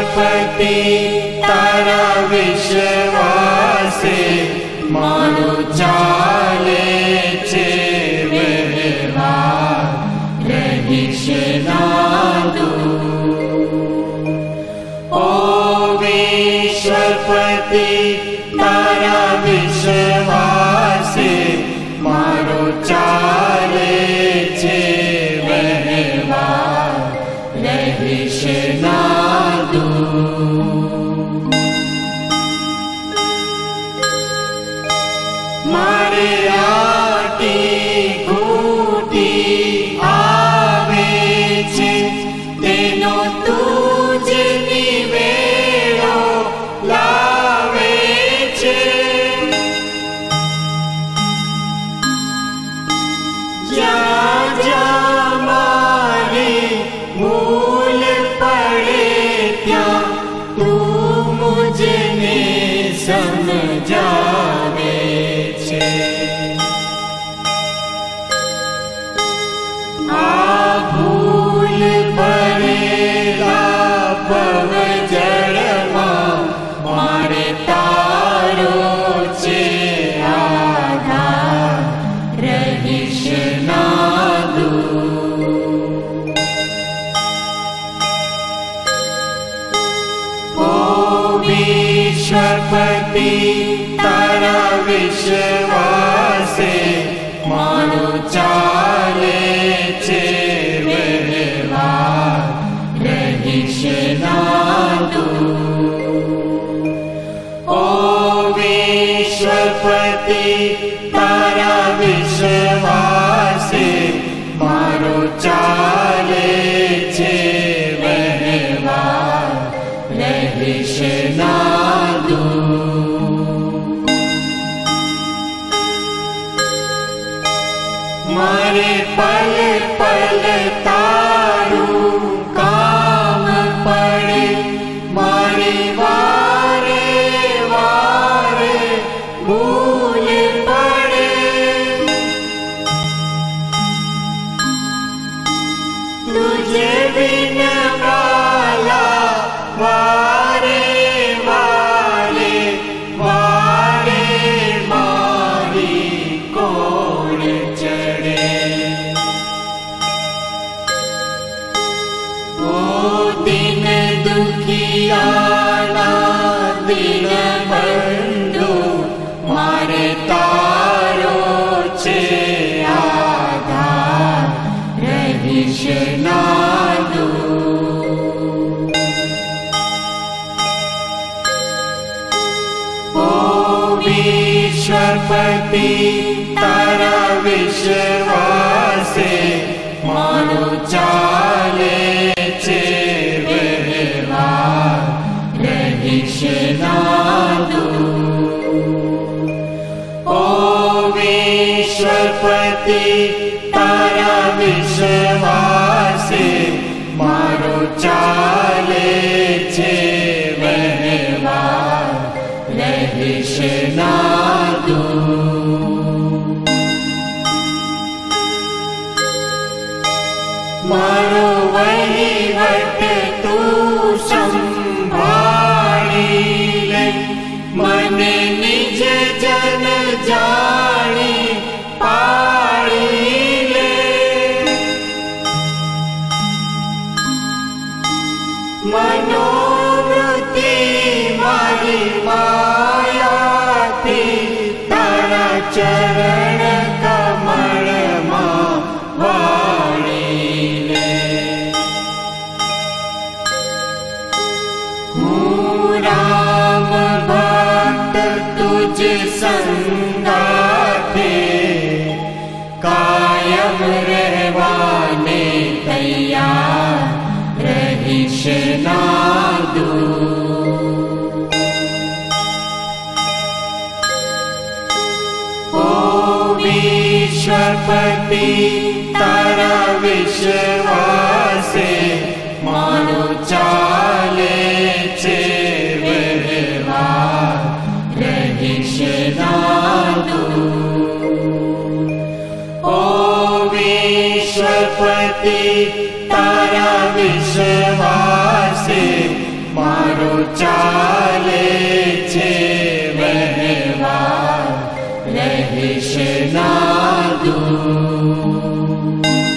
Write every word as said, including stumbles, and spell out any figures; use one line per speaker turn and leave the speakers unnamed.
विश्वपति तारा विश्वासे मारू चाले छे व्यवहार रहीश नादू। ओ विश्वपति तारा विश्वासे मारू चाले छे व्यवहार रहीश नादू। मारे आटी घूटी आवे छे तेनो तुज निवेड़ो लावे छे। जा जा मारी भूल पड़े त्या तू मुझने समझावे छे। आ भूल पड़ेला पवजड़मा मारे तारो छे आधार रहीश नादू। ओ विश्वपति तारा विश्वासे मारू चाले छे व्यवहार रहीश नादू। ओ विश्वपति तारा विश्वासे मारू चाले छे व्यवहार रहीश नादू। मारे पल पल तारू काम पड़े मारे वारे वारे भूल पड़े। तुझे बिन वाला वारे वारे वारे मारी कोण चढ़े। ओ दिन दुखियाना दिन बंधु मारे तारो छे आधार रहीश नादू। ओ विश्वपति तारा विश्वासे मारू चाले छे व्यवहार रहीश नादू। ओ विश्वपति तारा विश्वासे मारू चाले छे व्यवहार रहीश नादू। मारो वहीवट तू संभाળી ले मने निज जन जाणी पाड़ी ले। मनोवृत्ति मारी माया थी तारा चरण कमल मां वाणी ले। हूँ राम भक्त तुझ संगाथे कायम रहवाने तैयार रहीश नादू। ओ विश्वपति तारा विश्वासे मारू चाले छे व्यवहार रहीश नादू। ओ विश्वपति तारा विश्वासे मारू ચાલે છે વહેવાર રહીશ ના દૂર.